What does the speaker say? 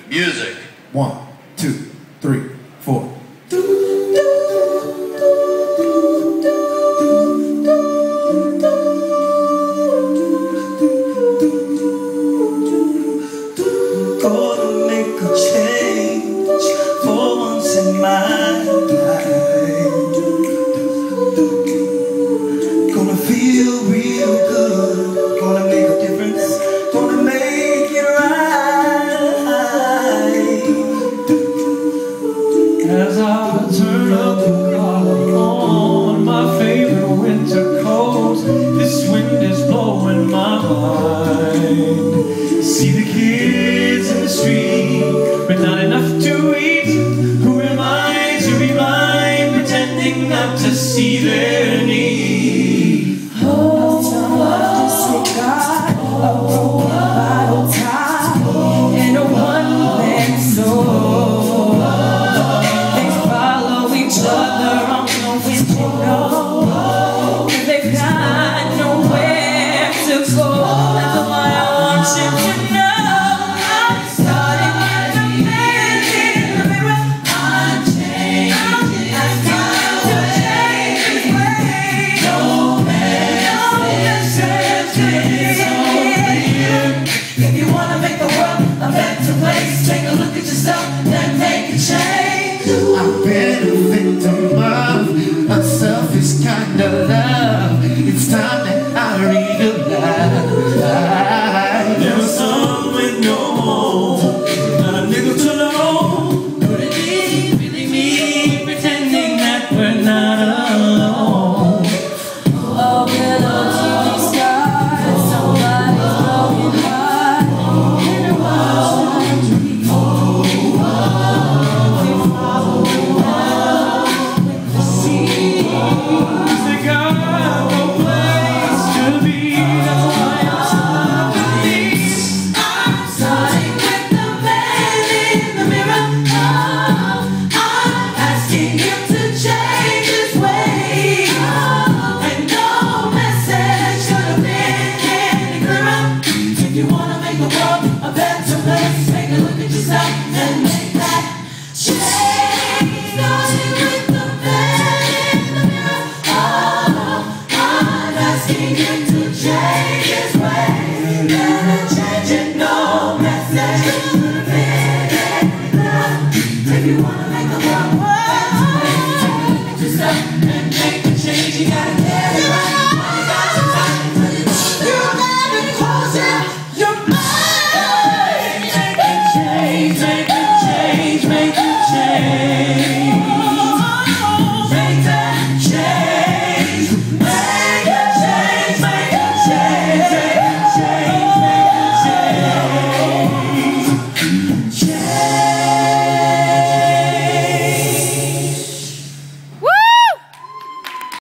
Music. 1, 2, 3, 4. Gonna make a change for once in my life. Gonna feel real good. Gonna make a difference. Gonna make it right. As I turn up the collar on my favorite winter coat, this wind is blowing my mind. See the kids in the street with not enough to eat. Who am I to be blind, pretending not to see their need? Oh, say God, a broken bottle top and a one-man soul. They follow each other on the window, and they've got nowhere to go. That's why I want you to know. I'm starting with the man in the mirror. I'm changing. I'm starting to change his ways. No message if you want to make the world a better place, take a look at yourself and make a change. I've been a victim of unselfish kind of love. It's time that I realize There was some with no home, not a nickel to know. Could it be really me, pretending that we're not alone? Oh, hello, TV star, somebody's broken heart, and a wild dream. We follow around with the sea. They got no place to be, that's why I'm stuck with these. I'm starting with the man in the mirror. Oh, I'm asking him to change his ways. And no message could have been any clearer. If you want to make the world a better place, take a look at yourself and make that change. Starting with the man in the mirror. Oh, I'm asking him to change his ways. Better change it, no message could have been any clearer. If you want to